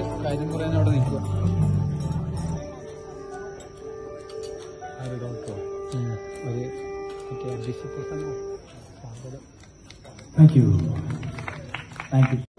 കാര്യം പറയാൻ അവിടെ നിൽക്കുക. ഒരു മറ്റേ ബിഷപ്പ്. Thank you.